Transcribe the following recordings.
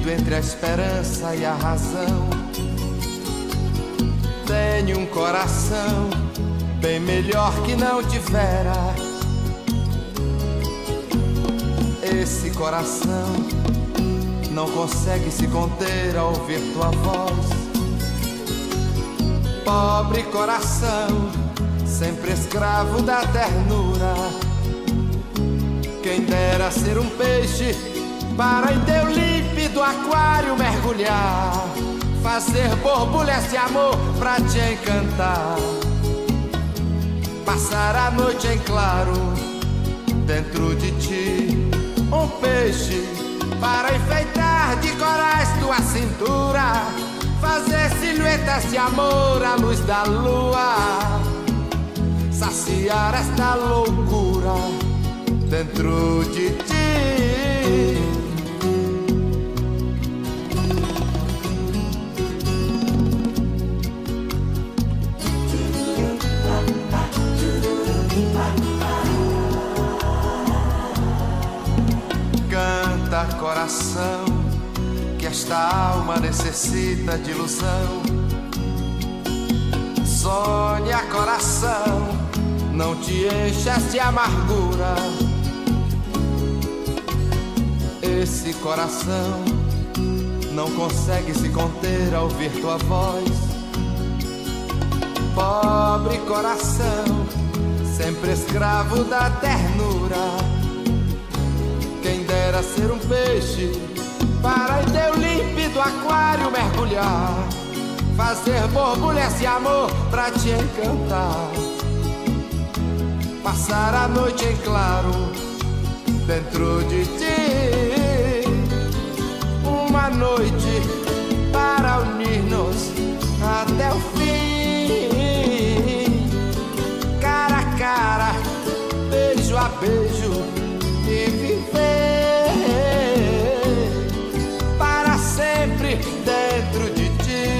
entre a esperança e a razão. Tenho um coração bem melhor que não tivera. Esse coração não consegue se conter ao ouvir tua voz. Pobre coração, sempre escravo da ternura. Quem dera ser um peixe para em teu límpido aquário mergulhar, fazer borbulhas de amor pra te encantar, passar a noite em claro dentro de ti. Um peixe para enfeitar de corais tua cintura, fazer silhuetas de amor à luz da lua, saciar esta loucura dentro de ti. Canta, coração, que esta alma necessita de ilusão. Sonha, coração, não te enchas de amargura. Esse coração não consegue se conter ao ouvir tua voz. Pobre coração, sempre escravo da ternura. Quem dera ser um peixe para em teu límpido aquário mergulhar, fazer borbulhas de amor pra te encantar, passar a noite em claro dentro de ti. Uma noite para unir-nos até o fim, cara a cara, beijo a beijo, e viver para sempre dentro de ti.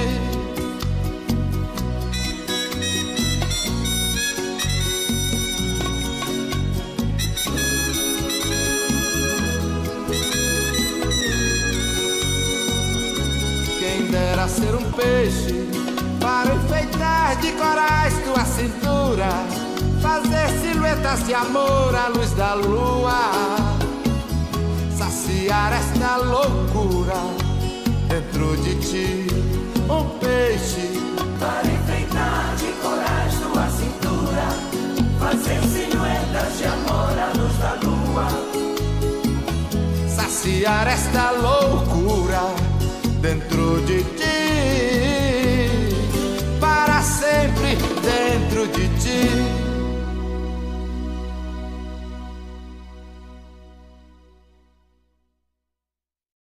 Quem dera ser um peixe para enfeitar de corais tua cintura, fazer silhuetas de amor à luz da lua, saciar esta loucura dentro de ti. Um peixe para enfeitar de corais tua cintura, fazer silhuetas de amor à luz da lua, saciar esta loucura dentro de ti.